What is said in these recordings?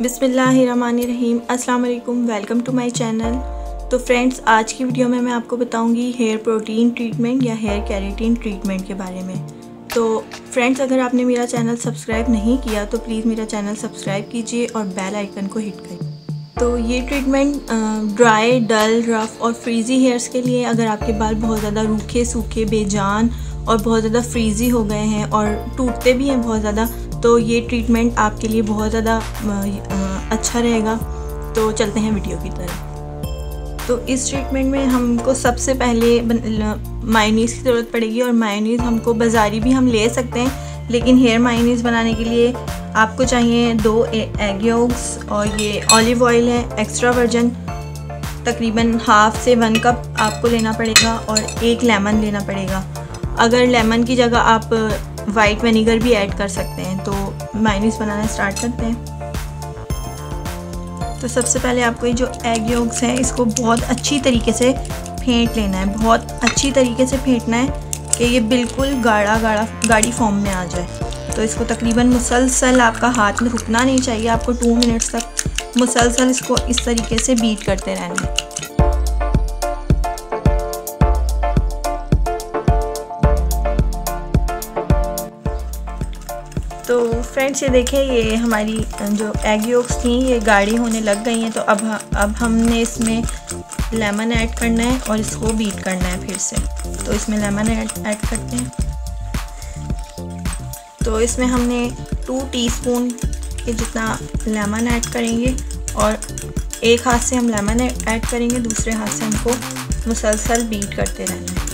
बिस्मिल्लाहिर्रहमानिर्रहीम। अस्सलाम वालेकुम, वेलकम टू माय चैनल। तो फ्रेंड्स, आज की वीडियो में मैं आपको बताऊंगी हेयर प्रोटीन ट्रीटमेंट या हेयर केराटिन ट्रीटमेंट के बारे में। तो फ्रेंड्स, अगर आपने मेरा चैनल सब्सक्राइब नहीं किया तो प्लीज़ मेरा चैनल सब्सक्राइब कीजिए और बेल आइकन को हिट करिए। तो ये ट्रीटमेंट ड्राई, डल, रफ़ और फ्रीज़ी हेयर्स के लिए, अगर आपके बाल बहुत ज़्यादा रूखे, सूखे, बेजान और बहुत ज़्यादा फ्रीज़ी हो गए हैं और टूटते भी हैं बहुत ज़्यादा, तो ये ट्रीटमेंट आपके लिए बहुत ज़्यादा अच्छा रहेगा। तो चलते हैं वीडियो की तरफ। तो इस ट्रीटमेंट में हमको सबसे पहले मायोनीज़ की ज़रूरत पड़ेगी, और मायोनीज़ हमको बाज़ारी भी हम ले सकते हैं, लेकिन हेयर मायोनीज़ बनाने के लिए आपको चाहिए 2 एग योग्स, और ये ऑलिव ऑयल है एक्स्ट्रा वर्जन, तकरीबन हाफ से 1 कप आपको लेना पड़ेगा, और 1 लेमन लेना पड़ेगा। अगर लेमन की जगह आप वाइट विनेगर भी ऐड कर सकते हैं। तो मायोनीज़ बनाना स्टार्ट करते हैं। तो सबसे पहले आपको ये जो एग योग्स हैं इसको बहुत अच्छी तरीके से फेंट लेना है, बहुत अच्छी तरीके से फेंटना है कि ये बिल्कुल गाढ़ी फॉर्म में आ जाए। तो इसको तकरीबन मुसलसल, आपका हाथ में रुकना नहीं चाहिए, आपको 2 मिनट्स तक मुसलसल इसको इस तरीके से बीट करते रहना है। तो फ्रेंड्स, ये देखें, ये हमारी जो एग योग्स थी ये गाढ़ी होने लग गई हैं। तो अब हमने इसमें लेमन ऐड करना है और इसको बीट करना है फिर से। तो इसमें लेमन ऐड करते हैं। तो इसमें हमने 2 टीस्पून के जितना लेमन ऐड करेंगे, और एक हाथ से हम लेमन ऐड करेंगे, दूसरे हाथ से हमको मुसलसल बीट करते रहना है।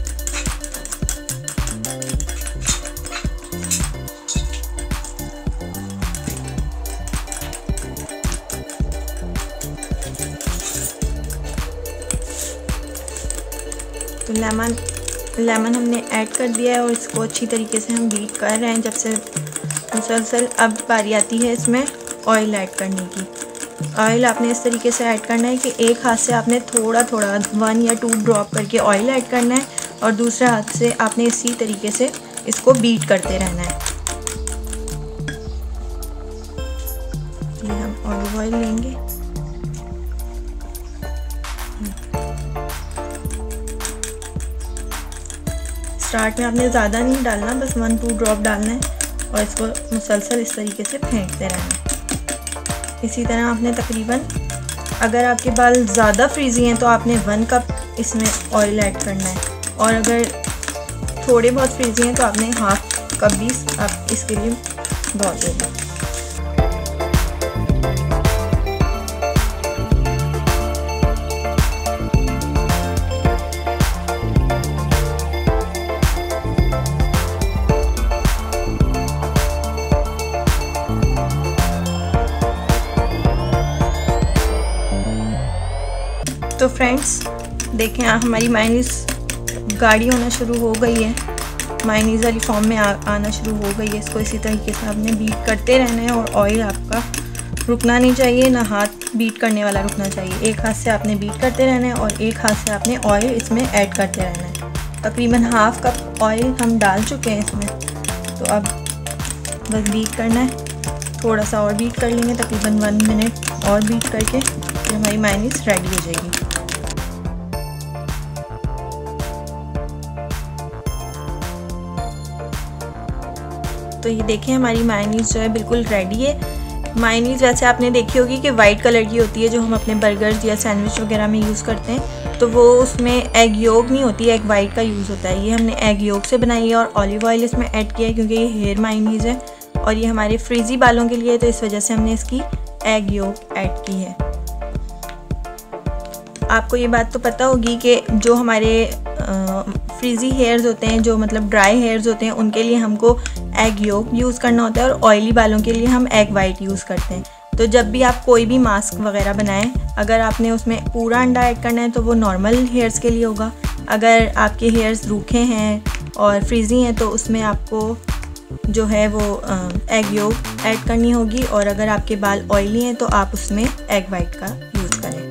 तो लेमन हमने ऐड कर दिया है और इसको अच्छी तरीके से हम बीट कर रहे हैं जब से मुसलसल। अब बारी आती है इसमें ऑयल ऐड करने की। ऑयल आपने इस तरीके से ऐड करना है कि एक हाथ से आपने थोड़ा 1 या 2 ड्रॉप करके ऑयल ऐड करना है, और दूसरे हाथ से आपने इसी तरीके से इसको बीट करते रहना है। ये हम ऑलिव ऑयल लेंगे। स्टार्ट में आपने ज़्यादा नहीं डालना, बस 1-2 ड्रॉप डालना है, और इसको मुसलसल इस तरीके से फेंटते रहना है। इसी तरह आपने तकरीबन, अगर आपके बाल ज़्यादा फ्रीज़ी हैं तो आपने 1 कप इसमें ऑयल ऐड करना है, और अगर थोड़े बहुत फ्रीज़ी हैं तो आपने हाफ कप भी आप इसके लिए बहुत होगा। तो फ्रेंड्स देखें, हमारी मायोनीज़ गाढ़ी होना शुरू हो गई है, मायोनीज़ वाली फॉर्म में आना शुरू हो गई है। इसको इसी तरीके से आपने बीट करते रहना है, और ऑयल आपका रुकना नहीं चाहिए, ना हाथ बीट करने वाला रुकना चाहिए। एक हाथ से आपने बीट करते रहना है और एक हाथ से आपने ऑयल इसमें ऐड करते रहना है। तकरीबन हाफ कप ऑयल हम डाल चुके हैं इसमें। तो अब बस बीट करना है, थोड़ा सा और बीट कर लेंगे, तकरीबन 1 मिनट और बीट करके फिर हमारी मायोनीज़ रेडी हो जाएगी। तो ये देखें, हमारी मायोनीज़ जो है बिल्कुल रेडी है। मायोनीज़ वैसे आपने देखी होगी कि वाइट कलर की होती है, जो हम अपने बर्गर्स या सैंडविच वगैरह में यूज़ करते हैं। तो वो उसमें एग योग नहीं होती, एग वाइट का यूज़ होता है। ये हमने एग योग से बनाई है, और ऑलिव ऑयल इसमें ऐड किया है क्योंकि ये हेयर मायोनीज़ है और ये हमारे फ्रीज़ी बालों के लिए है, तो इस वजह से हमने इसकी एग योग ऐड की है। आपको ये बात तो पता होगी कि जो हमारे फ्रीज़ी हेयर्स होते हैं, जो मतलब ड्राई हेयर्स होते हैं, उनके लिए हमको एग योक यूज़ करना होता है, और ऑयली बालों के लिए हम एग वाइट यूज़ करते हैं। तो जब भी आप कोई भी मास्क वगैरह बनाएं, अगर आपने उसमें पूरा अंडा ऐड करना है तो वो नॉर्मल हेयर्स के लिए होगा। अगर आपके हेयर्स रूखे हैं और फ्रीज़ी हैं तो उसमें आपको जो है वो एग योक ऐड करनी होगी, और अगर आपके बाल ऑयली हैं तो आप उसमें एग वाइट का यूज़ करें।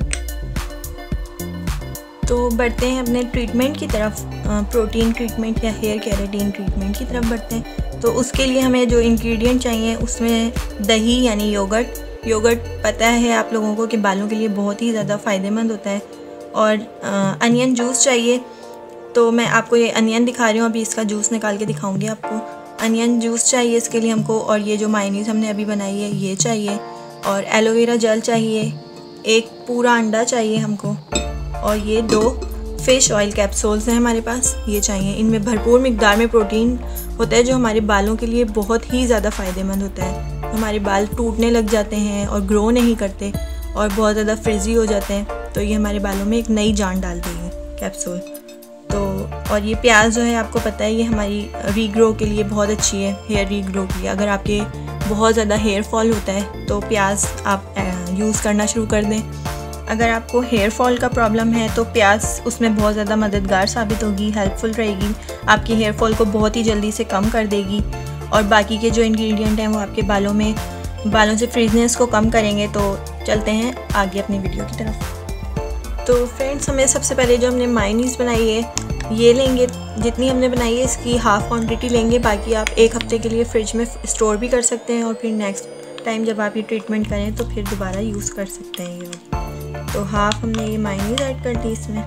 तो बढ़ते हैं अपने ट्रीटमेंट की तरफ, प्रोटीन ट्रीटमेंट या हेयर केराटिन ट्रीटमेंट की तरफ बढ़ते हैं। तो उसके लिए हमें जो इंग्रेडिएंट चाहिए उसमें दही यानी योगर्ट, योगर्ट पता है आप लोगों को कि बालों के लिए बहुत ही ज़्यादा फ़ायदेमंद होता है। और अनियन जूस चाहिए, तो मैं आपको ये अनियन दिखा रही हूँ, अभी इसका जूस निकाल के दिखाऊंगी आपको। अनियन जूस चाहिए इसके लिए हमको, और ये जो मायोनीज़ हमने अभी बनाई है ये चाहिए, और एलोवेरा जेल चाहिए, एक पूरा अंडा चाहिए हमको, और ये 2 फ़िश ऑयल कैप्सूल्स हैं हमारे पास, ये चाहिए। इनमें भरपूर मिकदार में प्रोटीन होता है जो हमारे बालों के लिए बहुत ही ज़्यादा फ़ायदेमंद होता है। हमारे बाल टूटने लग जाते हैं और ग्रो नहीं करते और बहुत ज़्यादा फ्रिजी हो जाते हैं, तो ये हमारे बालों में एक नई जान डाल देगी कैप्सूल। तो और ये प्याज जो है आपको पता है ये हमारी रीग्रो के लिए बहुत अच्छी है, हेयर रीग्रो के लिए। अगर आपके बहुत ज़्यादा हेयर फॉल होता है तो प्याज आप यूज़ करना शुरू कर दें। अगर आपको हेयर फॉल का प्रॉब्लम है तो प्याज उसमें बहुत ज़्यादा मददगार साबित होगी, हेल्पफुल रहेगी, आपकी हेयर फॉल को बहुत ही जल्दी से कम कर देगी। और बाकी के जो इंग्रेडिएंट हैं वो आपके बालों से फ्रीजनेस को कम करेंगे। तो चलते हैं आगे अपनी वीडियो की तरफ। तो फ्रेंड्स, हमें सबसे पहले जो हमने मायोनीज़ बनाई है ये लेंगे, जितनी हमने बनाई है इसकी हाफ़ क्वांटिटी लेंगे। बाकी आप 1 हफ़्ते के लिए फ्रिज में स्टोर भी कर सकते हैं और फिर नेक्स्ट टाइम जब आप ये ट्रीटमेंट करें तो फिर दोबारा यूज़ कर सकते हैं ये। तो हाफ़ हमने ये मायोनीज़ ऐड कर दी इसमें,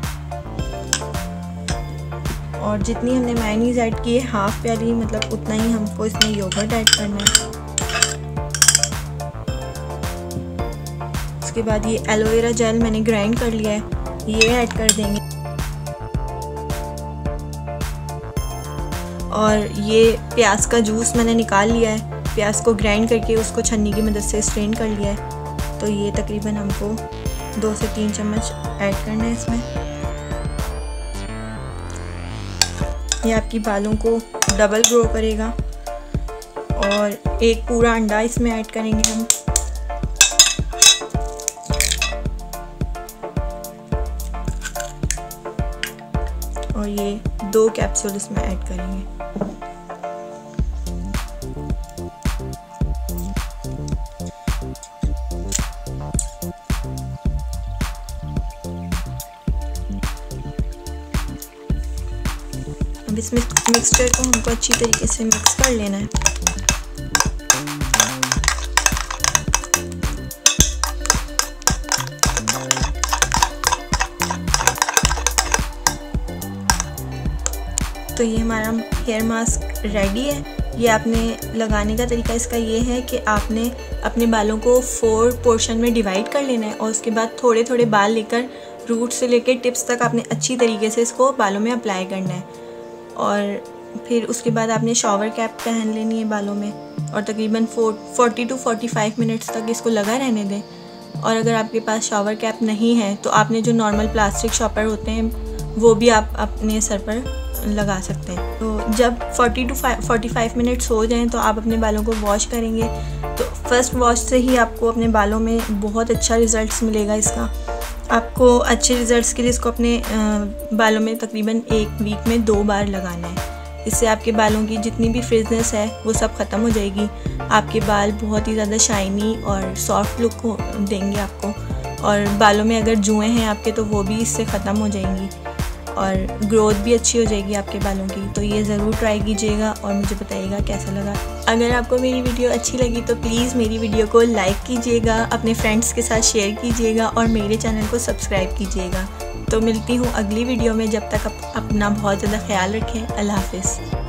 और जितनी हमने मायोनीज़ ऐड की है हाफ़ प्याली, मतलब उतना ही हमको इसमें योगर्ट ऐड करना है। उसके बाद ये एलोवेरा जेल मैंने ग्राइंड कर लिया है, ये ऐड कर देंगे। और ये प्याज का जूस मैंने निकाल लिया है, प्याज को ग्राइंड करके उसको छन्नी की मदद से स्ट्रेन कर लिया है। तो ये तकरीबन हमको 2 से 3 चम्मच ऐड करना है इसमें। ये आपकी बालों को डबल ग्रो करेगा। और एक पूरा अंडा इसमें ऐड करेंगे हम। और ये 2 कैप्सूल इसमें ऐड करेंगे। अब इस मिक्सचर को हमको अच्छी तरीके से मिक्स कर लेना है। तो ये हमारा हेयर मास्क रेडी है। ये आपने लगाने का तरीका इसका ये है कि आपने अपने बालों को 4 पोर्शन में डिवाइड कर लेना है, और उसके बाद थोड़े थोड़े बाल लेकर रूट से लेकर टिप्स तक आपने अच्छी तरीके से इसको बालों में अप्लाई करना है। और फिर उसके बाद आपने शॉवर कैप पहन लेनी है बालों में, और तकरीबन 40 to 45 मिनट्स तक इसको लगा रहने दें। और अगर आपके पास शॉवर कैप नहीं है तो आपने जो नॉर्मल प्लास्टिक शॉपर होते हैं वो भी आप अपने सर पर लगा सकते हैं। तो जब 40 to 45 मिनट्स हो जाएं तो आप अपने बालों को वॉश करेंगे। तो फर्स्ट वॉश से ही आपको अपने बालों में बहुत अच्छा रिज़ल्ट्स मिलेगा इसका। आपको अच्छे रिज़ल्ट्स के लिए इसको अपने बालों में तकरीबन 1 वीक में 2 बार लगाना है। इससे आपके बालों की जितनी भी फ्रिजनेस है वो सब ख़त्म हो जाएगी। आपके बाल बहुत ही ज़्यादा शाइनी और सॉफ्ट लुक देंगे आपको। और बालों में अगर जुएँ हैं आपके तो वो भी इससे ख़त्म हो जाएंगी, और ग्रोथ भी अच्छी हो जाएगी आपके बालों की। तो ये ज़रूर ट्राई कीजिएगा और मुझे बताइएगा कैसा लगा। अगर आपको मेरी वीडियो अच्छी लगी तो प्लीज़ मेरी वीडियो को लाइक कीजिएगा, अपने फ्रेंड्स के साथ शेयर कीजिएगा और मेरे चैनल को सब्सक्राइब कीजिएगा। तो मिलती हूँ अगली वीडियो में, जब तक अपना बहुत ज़्यादा ख्याल रखें। अल्लाह हाफ़िज़।